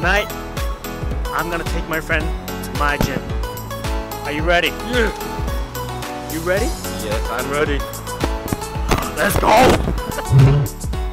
Tonight, I'm gonna take my friend to my gym. Are you ready? Yeah. You ready? Yes, I'm ready. Let's go!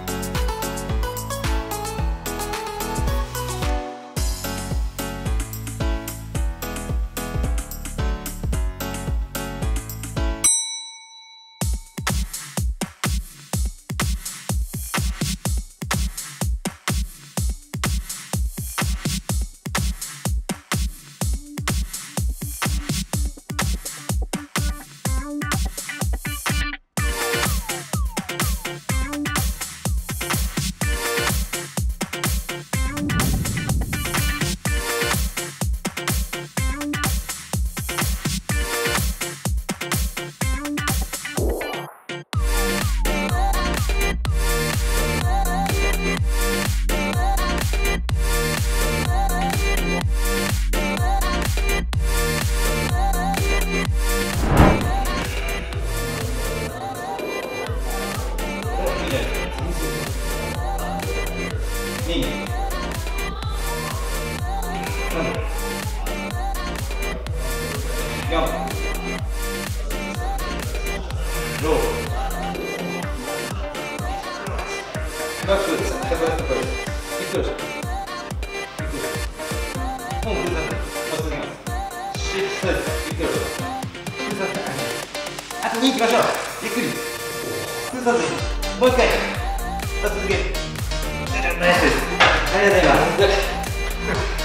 あと2いきましょう。ゆっくり崩さずにもう一回続ける。ナイスです。ありがとうございます。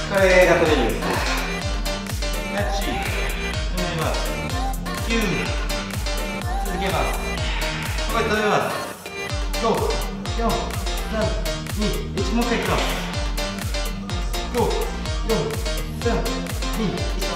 これがトレーニングです。8止めます。9続けます。これ止めます。5、4、3、2、1もう一回いきます。5、4、3、2、1。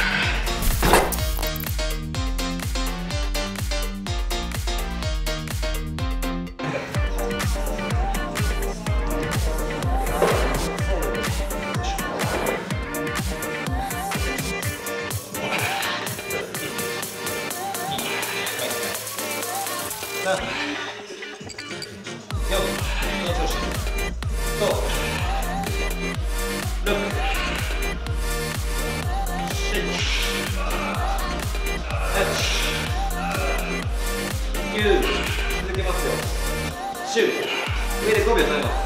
続けますよ。終上で5秒止めます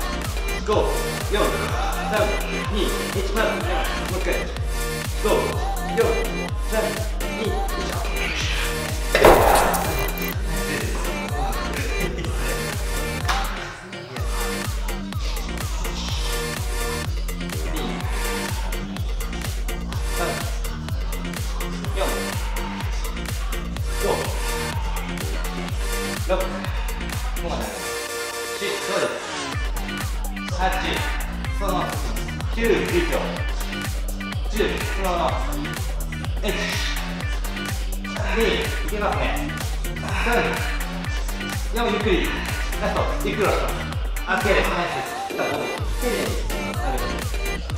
。5、4、3、2、1、まず続けます。もう一回。5、4、3、2、1。6、もう7、7、そうです。8、そのまま9、9秒、10、そのまま1、2、いけますね。3、4、ゆっくりラスト、ゆっくりラスト OK です。ナイスです。さあ、丁寧に上げて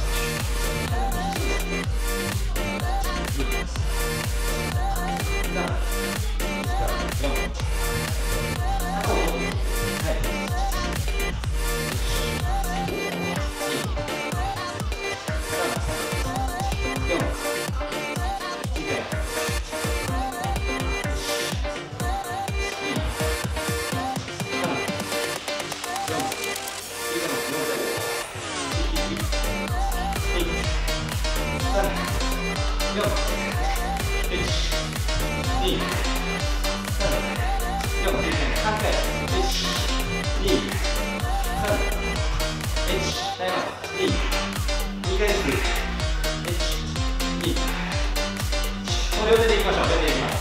両手でいきましょう。両手でいきます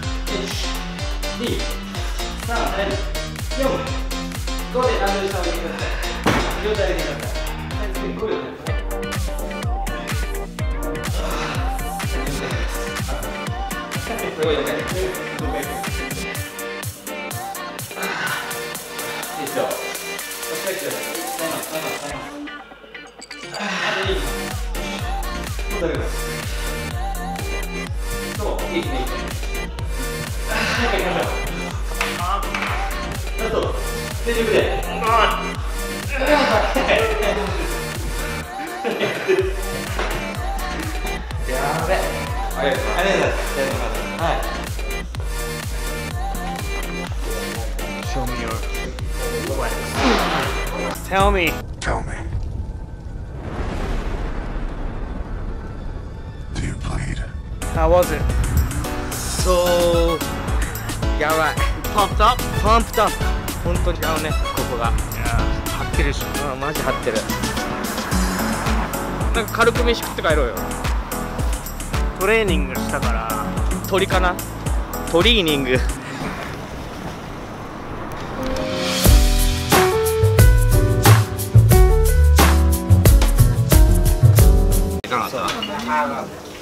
。1、2、3、4、5でダンベル下を上げてください。両手上げてください。5秒ですね。すごい4回。いいですよ。押し返してください。耐えます。あといいです。もう大丈夫です。いいですね、いいですね。もう一回いきましょう。あと、全力で。 ありがとうございます。はい。 Show me your flex. Tell me. Tell me. Do you bleed? How was it? So やばい。 Pumped up? パンプタンプ。本当に違うね、ここが。 張ってるでしょ。 うん、マジ張ってる。なんか軽く飯食って帰ろうよ。 トレーニングしたから鳥かな。トリーニング。いかがだった？